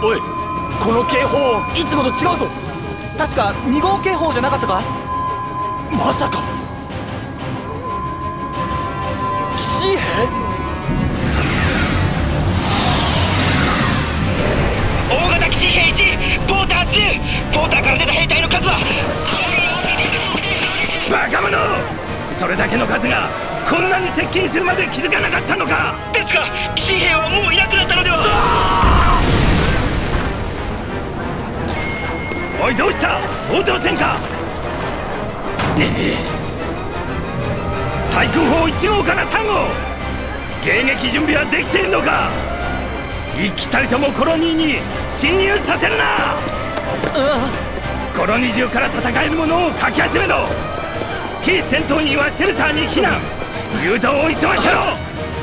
おい、この警報音いつもと違うぞ。 確か2号警報じゃなかったか。 まさか騎士兵？ 大型騎士兵1、ポーター2。ポーターから出た兵隊の数はバカ者！それだけの数がこんなに接近するまで気づかなかったのか。 ですが騎士兵はもういなくなったのでは。 おい、どうした？応答せんか。対空砲1号から3号、迎撃準備はできているのか。一機たりともコロニーに侵入させるな。コロニー中から戦えるものをかき集めろ。非戦闘員はシェルターに避難。誘導を急がせろ。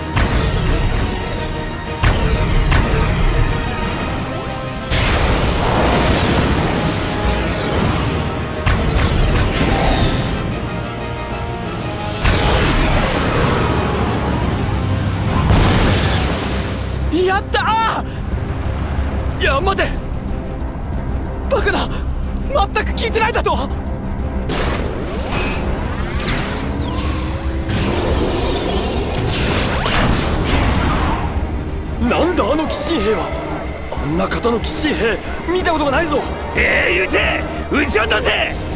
やったー！いや待て、バカな、全く聞いてないだと。なんだあの騎士兵は。あんな方の騎士兵見たことがないぞ。 言うて撃ち落とせ。